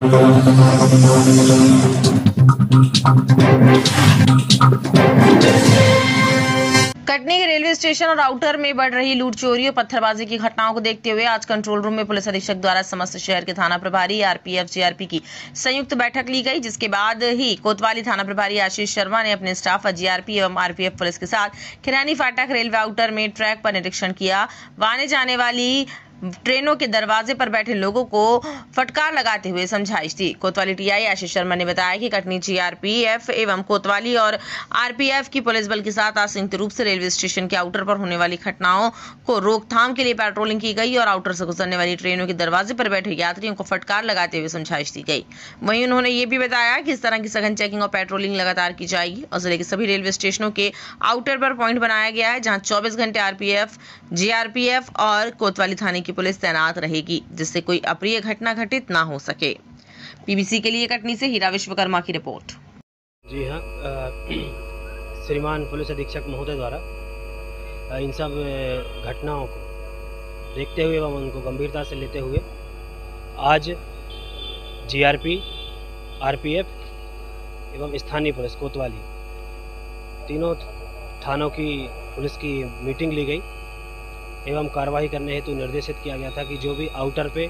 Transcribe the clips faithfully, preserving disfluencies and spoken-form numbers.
कटनी के railway station और outer में बढ़ रही लूट, चोरी और पत्थरबाजी की घटनाओं को देखते हुए आज कंट्रोल रूम में पुलिस अधीक्षक द्वारा समस्त शहर के थाना प्रभारी, आरपीएफ, जीआरपी की संयुक्त बैठक ली गई, जिसके बाद ही कोतवाली थाना प्रभारी आशीष शर्मा ने अपने स्टाफ, जीआरपी एवं आरपीएफ पुलिस के साथ खिरानी फाटक रेलवे आउटर में ट्रैक पर निरीक्षण किया। आने जाने वाली ट्रेनों के दरवाजे पर बैठे लोगों को फटकार लगाते हुए समझाइश दी। कोतवाली टीआई आशीष शर्मा ने बताया कि कटनी जीआरपीएफ एवं कोतवाली और आरपीएफ की पुलिस बल के साथ आज संयुक्त रूप से रेलवे स्टेशन के आउटर पर होने वाली घटनाओं को रोकथाम के लिए पेट्रोलिंग की गई और आउटर से गुजरने वाली ट्रेनों के दरवाजे पर बैठे यात्रियों को फटकार लगाते हुए समझाइश दी गई। वहीं उन्होंने ये भी बताया कि इस तरह की सघन चेकिंग और पेट्रोलिंग लगातार की जाएगी और जिले के सभी रेलवे स्टेशनों के आउटर पर पॉइंट बनाया गया है, जहाँ चौबीस घंटे आरपीएफ, जीआरपीएफ और कोतवाली थाने की पुलिस तैनात रहेगी, जिससे कोई अप्रिय घटना घटित ना हो सके। पीबीसी के लिए कटनी से हीरा विश्वकर्मा की रिपोर्ट। जी हाँ, श्रीमान पुलिस अधीक्षक महोदय द्वारा इन सब घटनाओं को देखते हुए एवं उनको गंभीरता से लेते हुए आज जीआरपी, आरपीएफ एवं स्थानीय पुलिस कोतवाली तीनों थानों की पुलिस की मीटिंग ली गई एवं कार्रवाई करने हेतु निर्देशित किया गया था कि जो भी आउटर पे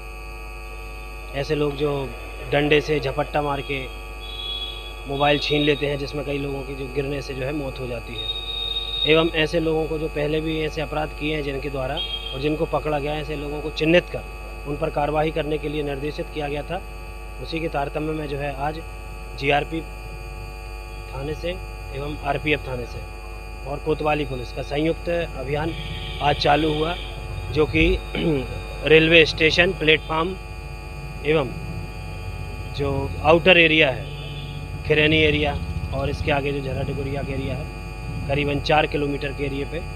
ऐसे लोग जो डंडे से झपट्टा मार के मोबाइल छीन लेते हैं, जिसमें कई लोगों की जो गिरने से जो है मौत हो जाती है, एवं ऐसे लोगों को जो पहले भी ऐसे अपराध किए हैं जिनके द्वारा और जिनको पकड़ा गया है, ऐसे लोगों को चिन्हित कर उन पर कार्रवाई करने के लिए निर्देशित किया गया था। उसी के तारतम्य में जो है आज जीआरपी थाने से एवं आरपीएफ थाने से और कोतवाली पुलिस का संयुक्त अभियान आज चालू हुआ, जो कि रेलवे स्टेशन, प्लेटफार्म एवं जो आउटर एरिया है, खिरैनी एरिया और इसके आगे जो झराटेगुरिया का एरिया है, करीबन चार किलोमीटर के एरिए पे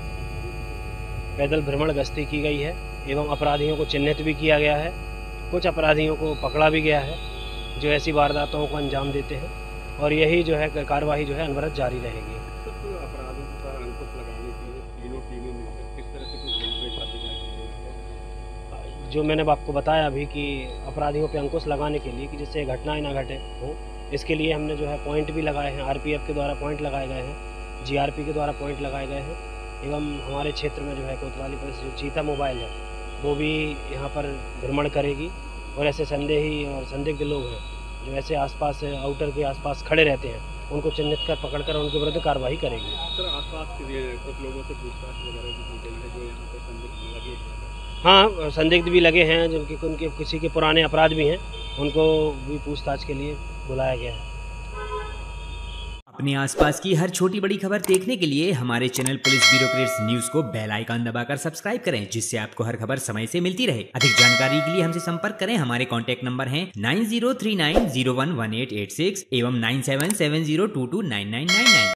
पैदल भ्रमण गश्ती की गई है एवं अपराधियों को चिन्हित भी किया गया है। कुछ अपराधियों को पकड़ा भी गया है जो ऐसी वारदातों को अंजाम देते हैं और यही जो है कार्रवाई जो है अनवरत जारी रहेगी। अपराधों पर अंकुश लगाने के लिए तीनों टीमें मिलकर किस तरह से कुछ रेलवे छापेमारी, जो मैंने आपको बताया अभी कि अपराधियों पे अंकुश लगाने के लिए कि जिससे घटनाएं ना घटे हो, इसके लिए हमने जो है पॉइंट भी लगाए हैं। आरपीएफ के द्वारा पॉइंट लगाए गए हैं, जीआरपी के द्वारा पॉइंट लगाए गए हैं एवं हमारे क्षेत्र में जो है कोतवाली पुलिस जो चीता मोबाइल है वो भी यहाँ पर भ्रमण करेगी और ऐसे संदेही और संदिग्ध लोग हैं जो ऐसे आसपास आउटर के आसपास खड़े रहते हैं, उनको चिन्हित कर पकड़कर उनके विरुद्ध कार्रवाई करेगी। सर, आसपास के कुछ लोगों से पूछताछ वगैरह भी की गई है जो यहाँ पे संदिग्ध लगे हैं? हाँ, संदिग्ध भी लगे हैं, जिनके उनके किसी के पुराने अपराध भी हैं, उनको भी पूछताछ के लिए बुलाया गया है। अपने आसपास की हर छोटी बड़ी खबर देखने के लिए हमारे चैनल पुलिस ब्यूरोक्रेट्स न्यूज को बेल आइकन दबाकर सब्सक्राइब करें, जिससे आपको हर खबर समय से मिलती रहे। अधिक जानकारी के लिए हमसे संपर्क करें। हमारे कॉन्टैक्ट नंबर हैं nine zero three nine zero one one eight eight six एवं nine seven seven zero two two nine nine nine nine.